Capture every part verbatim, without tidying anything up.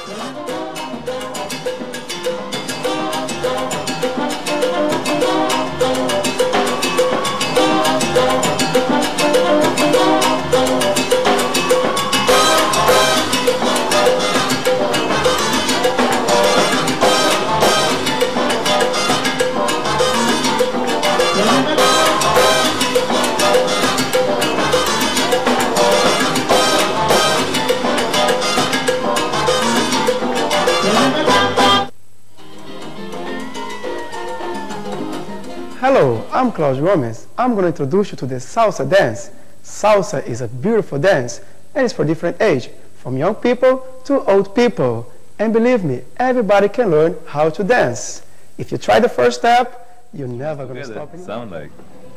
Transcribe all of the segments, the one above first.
Hello, I'm Claudio Gomes. I'm going to introduce you to the Salsa dance. Salsa is a beautiful dance and it's for different age, from young people to old people. And believe me, everybody can learn how to dance. If you try the first step, you're never going to stop anymore. Sound like.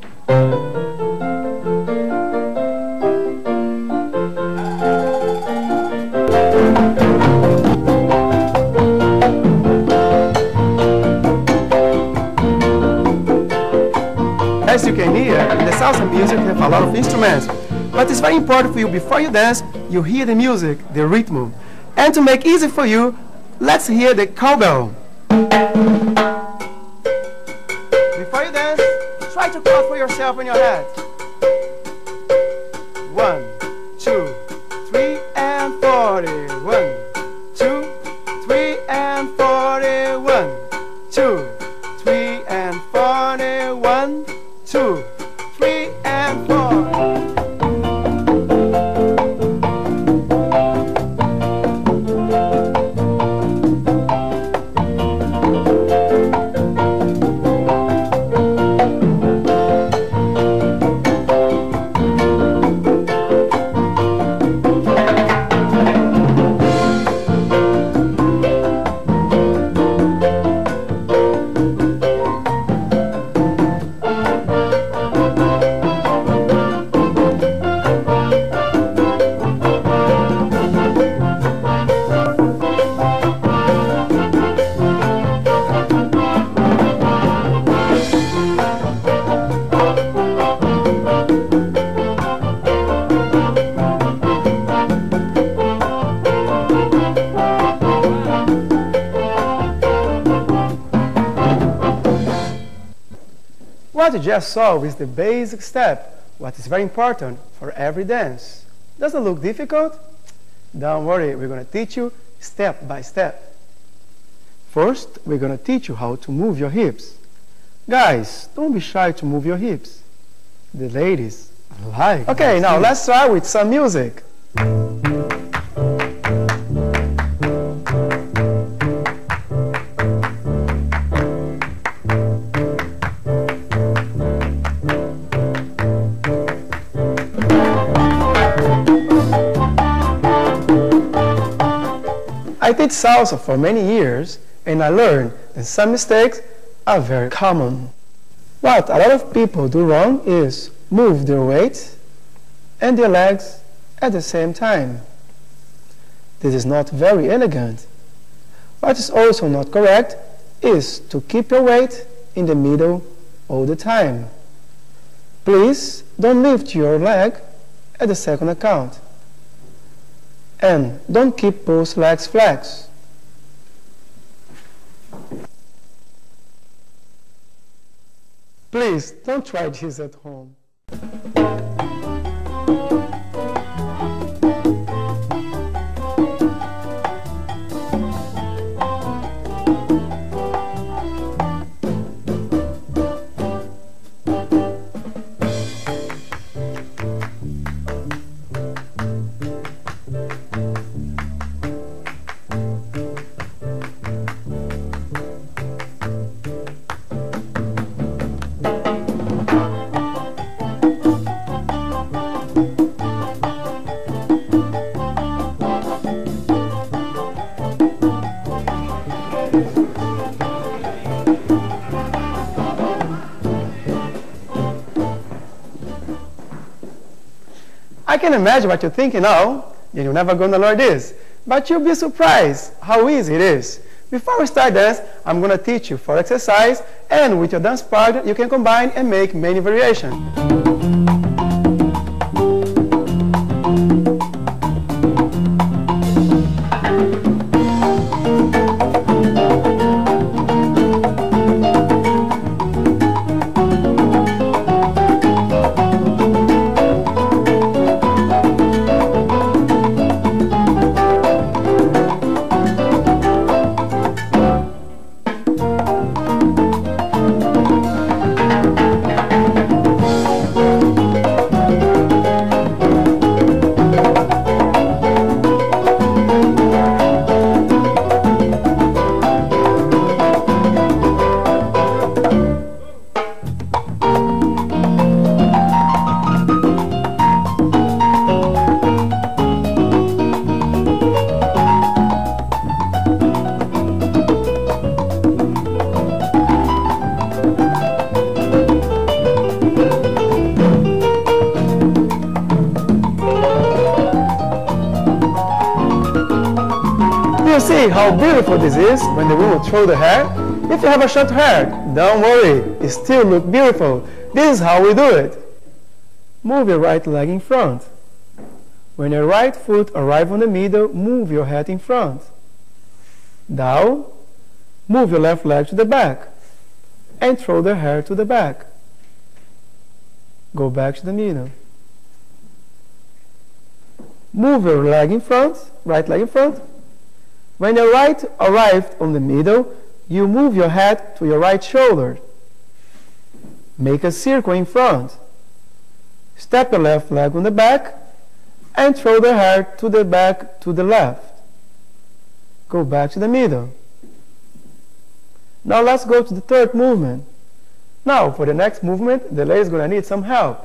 As you can hear, in the salsa music we have a lot of instruments. But it's very important for you, before you dance, you hear the music, the rhythm. And to make it easy for you, let's hear the cowbell. Before you dance, try to count for yourself in your head. One, two, three, and forty. One, two, three, and forty. One, two, three, and forty. One, two, three, and four. What you just saw is the basic step, what is very important for every dance. Does it look difficult? Don't worry, we're going to teach you step by step. First, we're going to teach you how to move your hips. Guys, don't be shy to move your hips. The ladies like. Okay, now let's start with some music. I did salsa for many years, and I learned that some mistakes are very common. What a lot of people do wrong is move their weight and their legs at the same time. This is not very elegant. What is also not correct is to keep your weight in the middle all the time. Please don't lift your leg at the second count. And don't keep both legs flex. Please don't try this at home. I can imagine what you're thinking now, that you're never going to learn this. But you'll be surprised how easy it is. Before we start dance, I'm going to teach you four exercises, and with your dance partner, you can combine and make many variations. you see how beautiful this is when the woman throws the hair? If you have a short hair, don't worry, it still looks beautiful. This is how we do it. Move your right leg in front. When your right foot arrives on the middle, move your head in front. Down, move your left leg to the back and throw the hair to the back. Go back to the middle. Move your leg in front, right leg in front. When your right arrives on the middle, you move your head to your right shoulder. Make a circle in front. Step your left leg on the back and throw the hair to the back to the left. Go back to the middle. Now let's go to the third movement. Now for the next movement, the lady is going to need some help.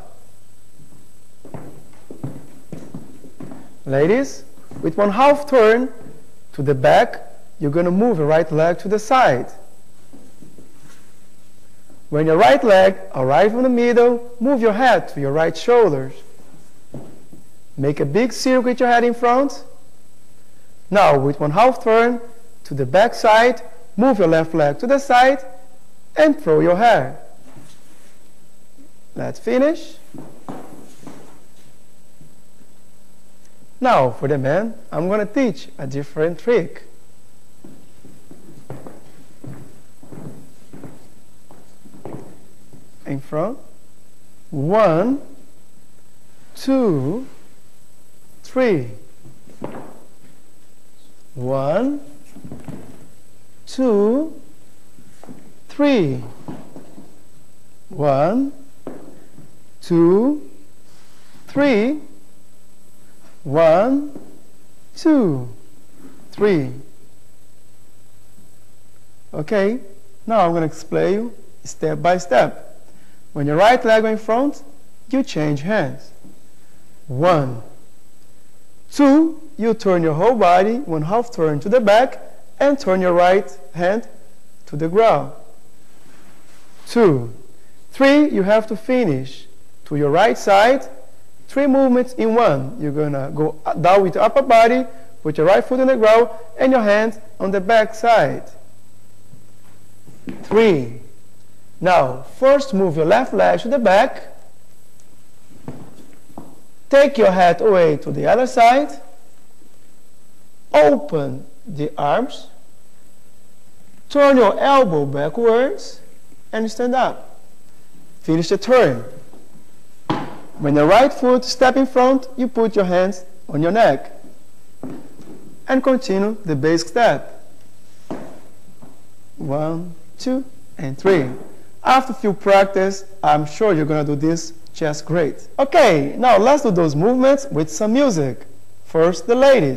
Ladies, with one half turn to the back, you're going to move your right leg to the side. When your right leg arrives in the middle, move your head to your right shoulder. Make a big circle with your head in front. Now, with one half turn to the back side, move your left leg to the side and throw your hair. Let's finish. Now, for the men, I'm going to teach a different trick. In front. One, two, three. One, two, three. One, two, three. One, two, three. Okay, now I'm going to explain you step by step. When your right leg in front, you change hands. One, two, you turn your whole body, one half turn to the back, and turn your right hand to the ground. Two, three, you have to finish to your right side, three movements in one. You're going to go down with your upper body, put your right foot on the ground, and your hand on the back side. Three. Now, first move your left leg to the back. Take your head away to the other side. Open the arms. Turn your elbow backwards and stand up. Finish the turn. When the right foot steps in front, you put your hands on your neck. And continue the basic step. One, two, and three. After a few practice, I'm sure you're going to do this just great. Okay, now let's do those movements with some music. First, the ladies.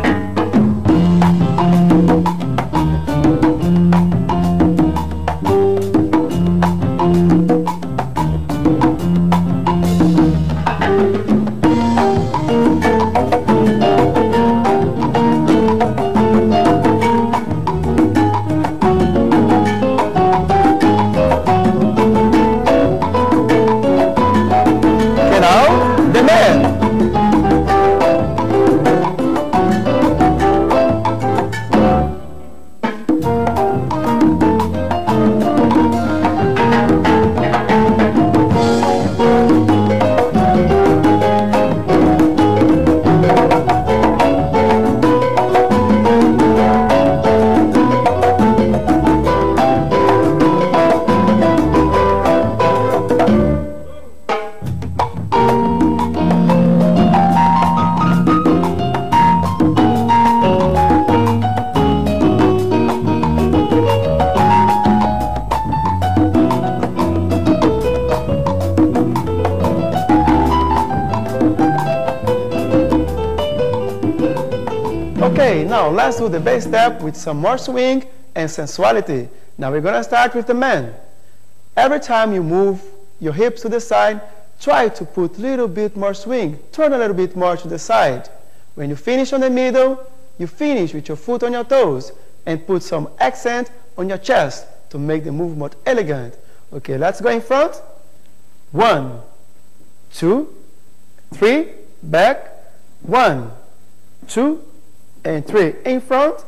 Okay, now let's do the bass step with some more swing and sensuality. Now we're going to start with the man. Every time you move your hips to the side, try to put a little bit more swing. Turn a little bit more to the side. When you finish on the middle, you finish with your foot on your toes and put some accent on your chest to make the move more elegant. Okay, let's go in front. One, two, three, back. One, two, and three. In front.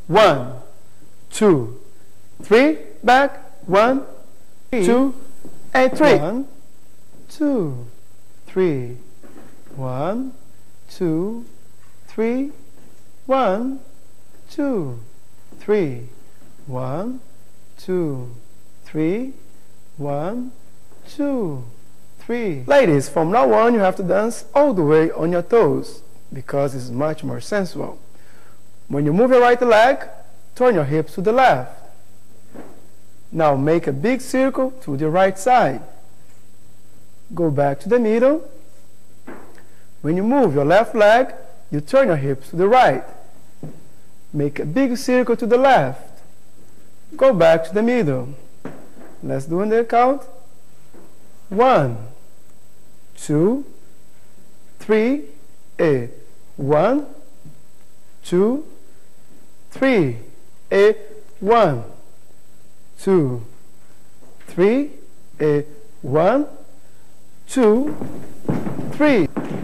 One, two, three, back, one, two, and three. One, two, three, one, two, three, one, two, three, one, two, three, one, two, three. Ladies, from now on you have to dance all the way on your toes because it's much more sensual. When you move your right leg, turn your hips to the left. Now make a big circle to the right side. Go back to the middle. When you move your left leg, you turn your hips to the right. Make a big circle to the left. Go back to the middle. Let's do in the count. One, two, three, eight. One, two, three, eight. One, two, three, eight. One, two, three.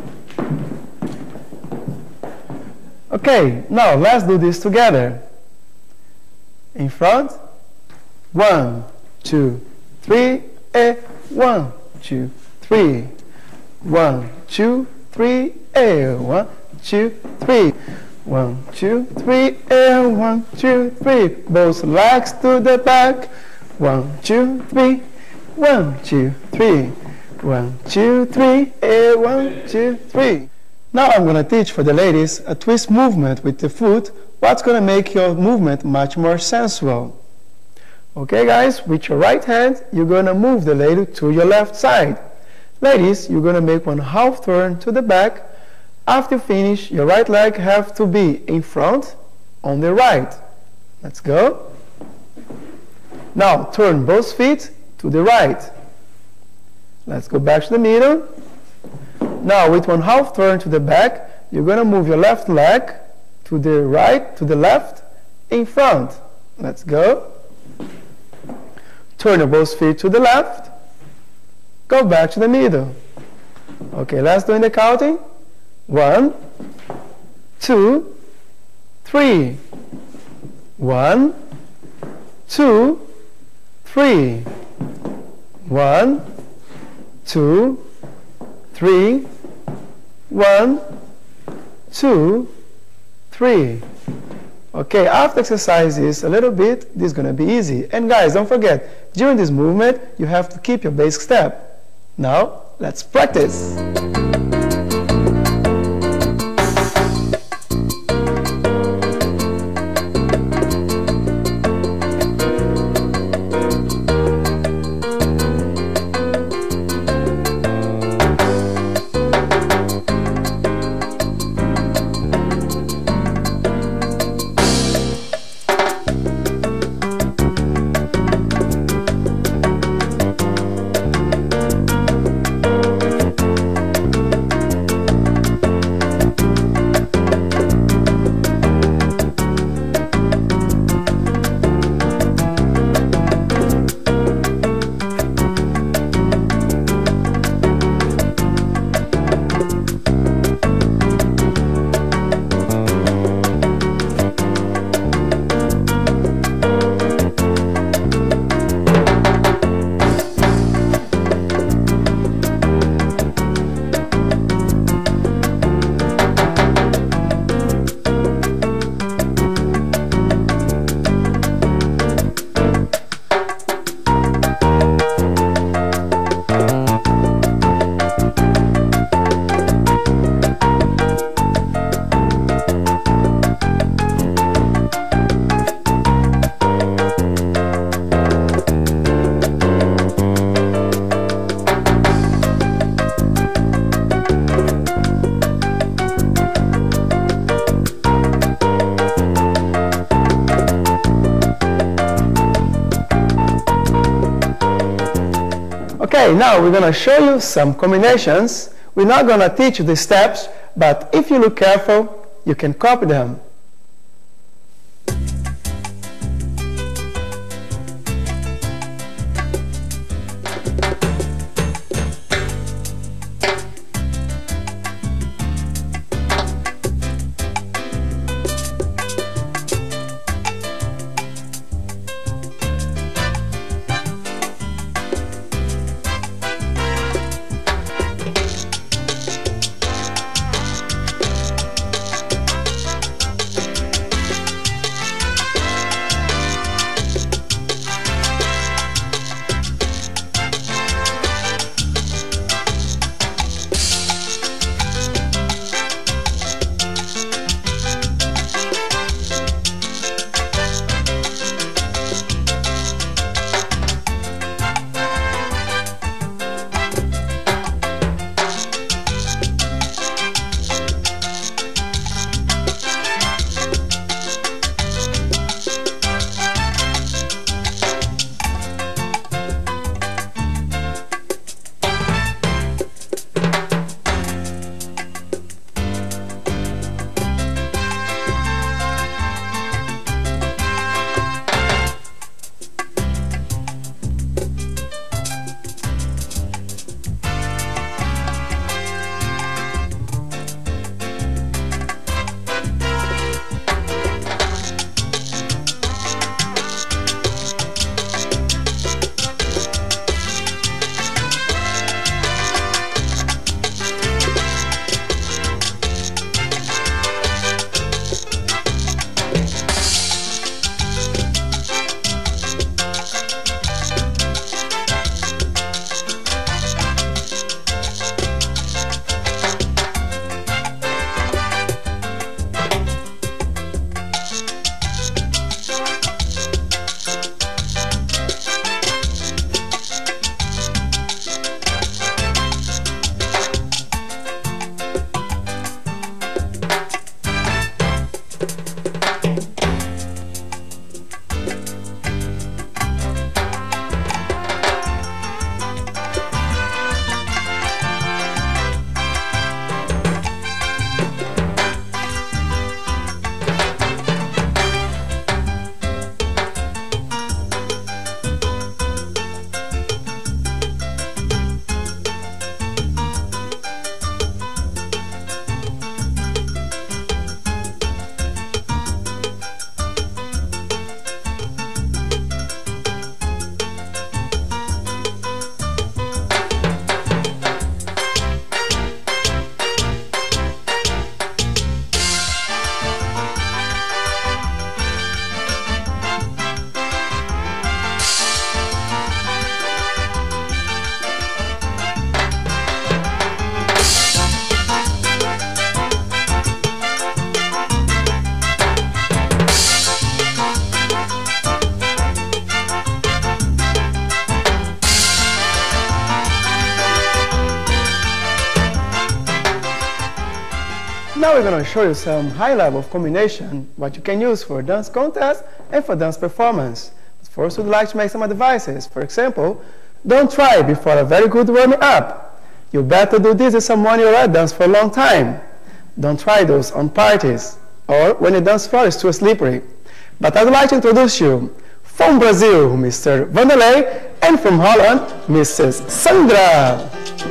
Okay, now let's do this together. In front. One, two, three, eight. One, two, three. One, two, three, eight. One, two, three. One, two, three, and one, two, three. Both legs to the back. One, two, three. One, two, three. One, two, three, and one, two, three. Now I'm going to teach for the ladies a twist movement with the foot. What's going to make your movement much more sensual. Okay guys, with your right hand, you're going to move the lady to your left side. Ladies, you're going to make one half turn to the back. After you finish, your right leg have to be in front on the right. Let's go. Now turn both feet to the right. Let's go back to the middle. Now with one half turn to the back, you're going to move your left leg to the right, to the left, in front. Let's go. Turn your both feet to the left. Go back to the middle. Okay, let's do in the counting. One, two, three. One, two, three. One, two, three. One, two, three. Okay, after exercises a little bit, this is going to be easy. And guys, don't forget, during this movement, you have to keep your basic step. Now, let's practice. Okay, now we're going to show you some combinations. We're not going to teach you the steps, but if you look careful, you can copy them. we're going to show you some high-level combination what you can use for dance contest and for dance performance. But first, we'd like to make some advices. For example, don't try before a very good warming-up. You better do this with someone you already danced for a long time. Don't try those on parties or when the dance floor is too slippery. But I'd like to introduce you from Brazil, Mister Vanderlei, and from Holland, Missus Sandra.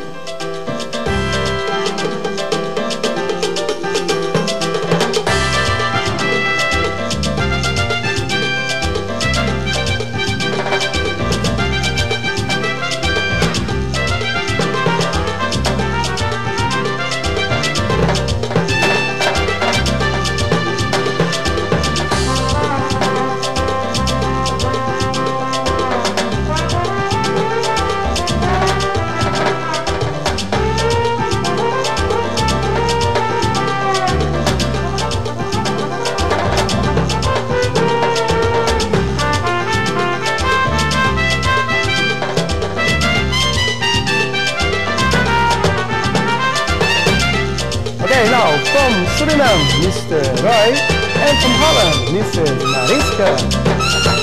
Okay, now from Suriname, Mister Roy, and from Holland, Missus Mariska.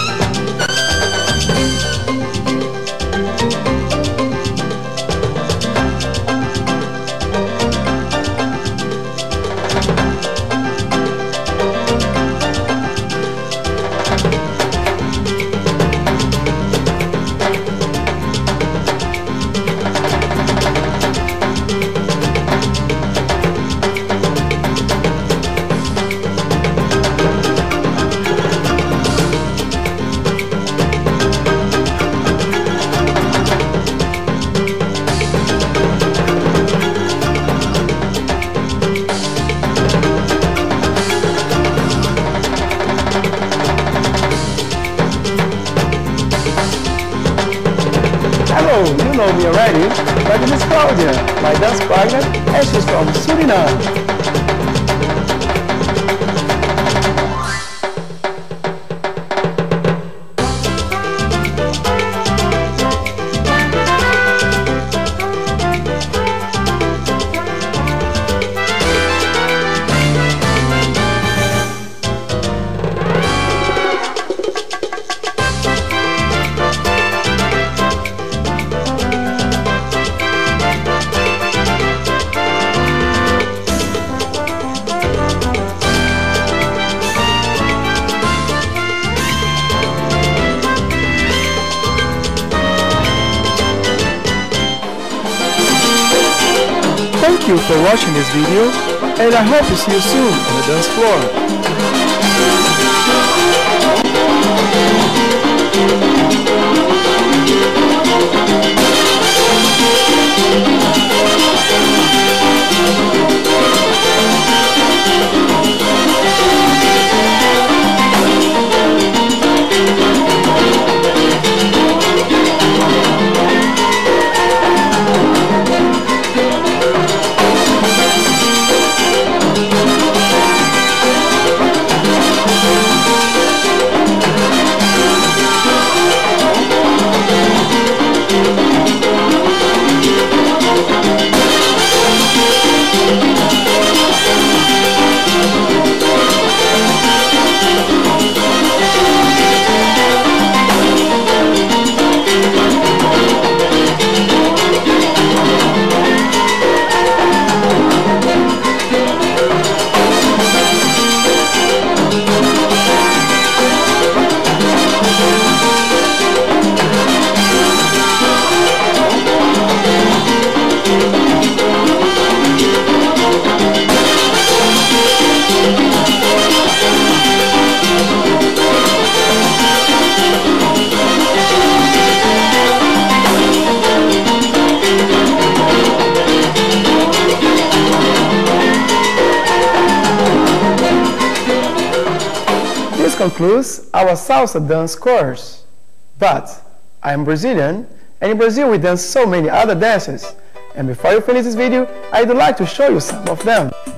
You know me already, but this is Claudia, my dance partner, and she's from Suriname. Thank you for watching this video, and I hope to see you soon on the dance floor. This concludes our salsa dance course. But I am Brazilian, and in Brazil we dance so many other dances. And before you finish this video, I'd like to show you some of them.